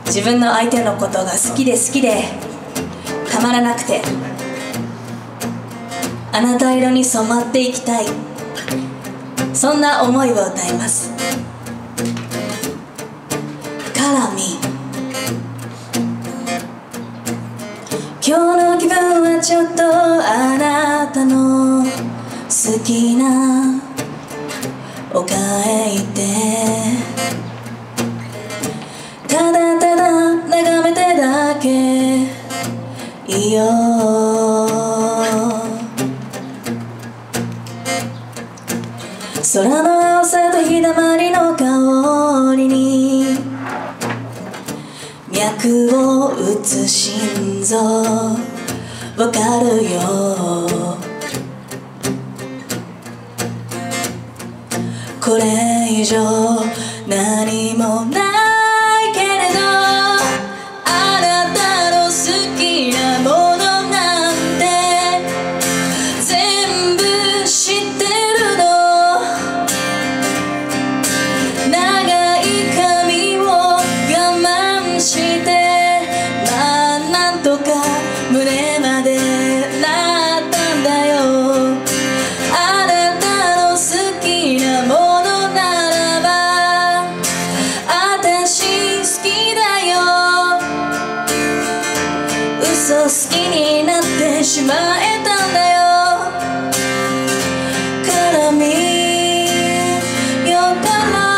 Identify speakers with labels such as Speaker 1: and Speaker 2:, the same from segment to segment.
Speaker 1: 自分の相手のことが好きで好きでたまらなくて、あなた色に染まっていきたい、そんな思いを歌います。Color Me。今日の気分はちょっとあなたの好きなおかへ行って、ただただ眺めてだけいいよ。空の青さと日だまりの香りに脈を打つ心臓わかるよ。これ以上何もないけれど、あなたの好きなものなんて全部知ってるの。長い髪を我慢してまあなんとか胸までなったんだよ。あなたの好きなもの好きになってしまえたんだよ。Color Me Your Color。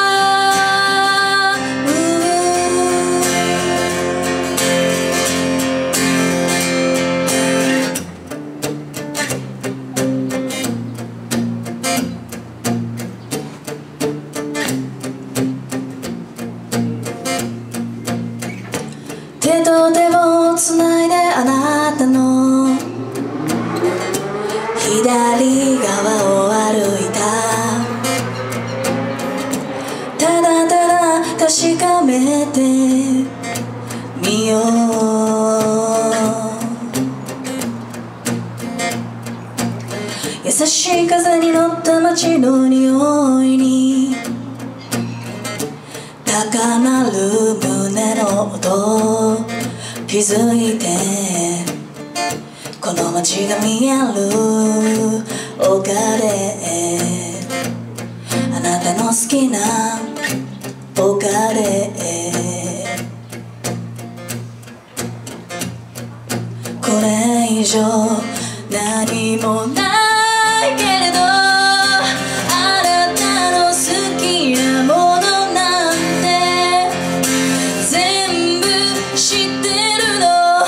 Speaker 1: 手と手をつないであなたの左側を歩いた。ただただ確かめてみよう。優しい風に乗った街の匂いに高鳴る胸の音気づいて、この街が見える丘であなたの好きな丘でこれ以上何もないけれど、あなたの好きなものなんて全部知ってるの。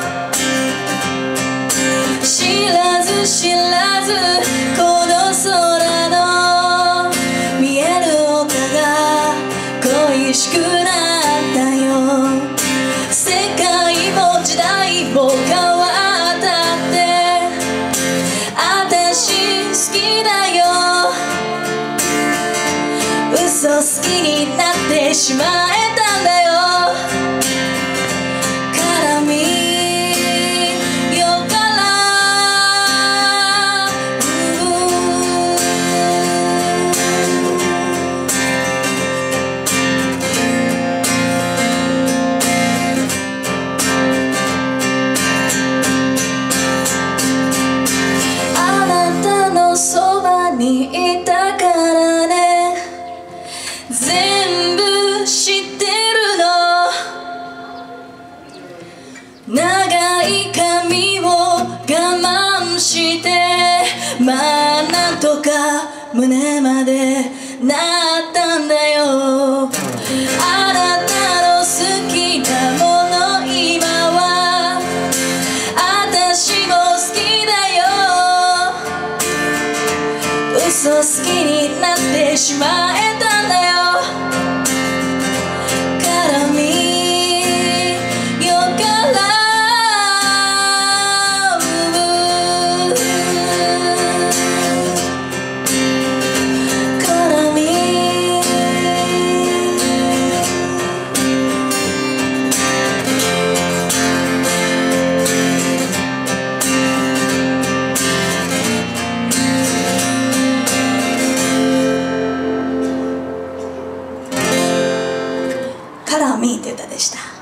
Speaker 1: 知らず知らずこの空の見える丘が恋しくなったよ。世界も時代も変わったって私好きだよ。嘘好きになってしまえたんだよ。Color Me Your Color。 あなたのそばにいたからね、全部知ってるの。長い髪を我慢してまあなんとか胸までなったんだよ。あなたの好きなもの今は私も好きだよ。嘘好きになってしまえたんだよ。Color Me Your Color。 Color Me。
Speaker 2: あ
Speaker 1: マミーって歌でした。